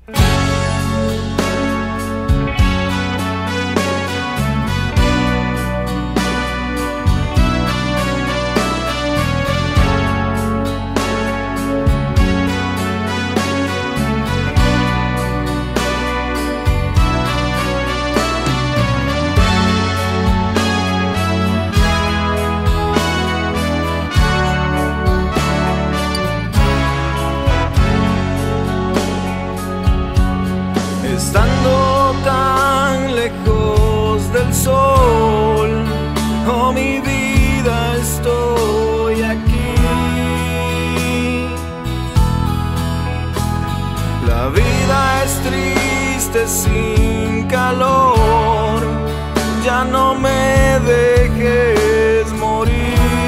Estando tan lejos del sol, oh mi vida, estoy aquí. La vida es triste sin calor, ya no me dejes morir.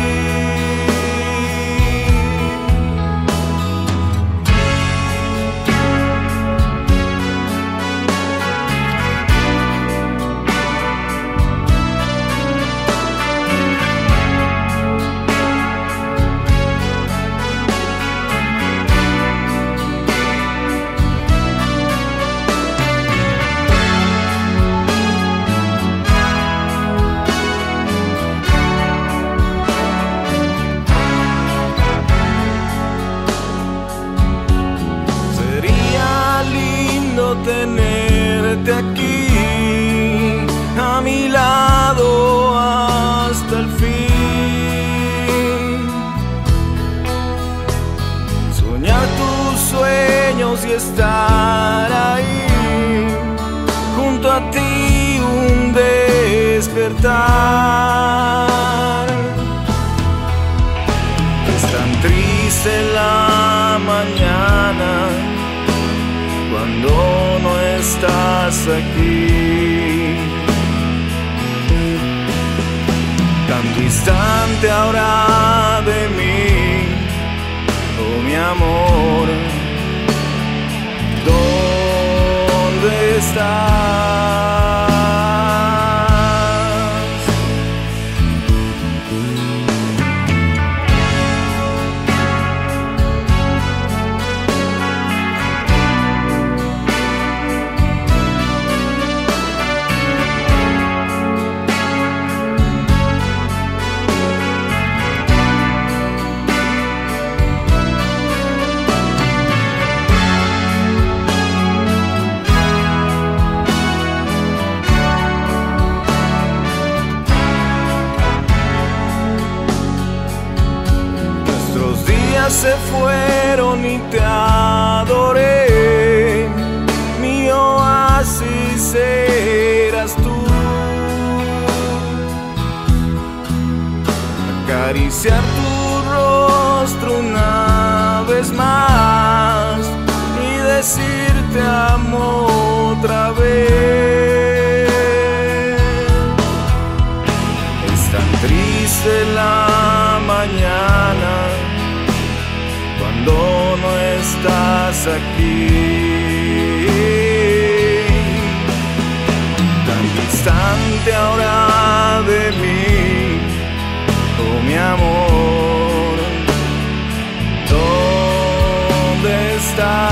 Tenerte aquí a mi lado hasta el fin, soñar tus sueños y estar ahí junto a ti, un despertar. Es tan triste la mañana cuando no estás aquí, tan distante ahora de mí, oh mi amor, ¿dónde estás? Se fueron y te adoré, mi oasis eras tú. Acariciar tu rostro una vez más y decirte amo otra vez. Es tan triste la mañana cuando no estás aquí, tan distante ahora de mí, oh mi amor, ¿dónde estás?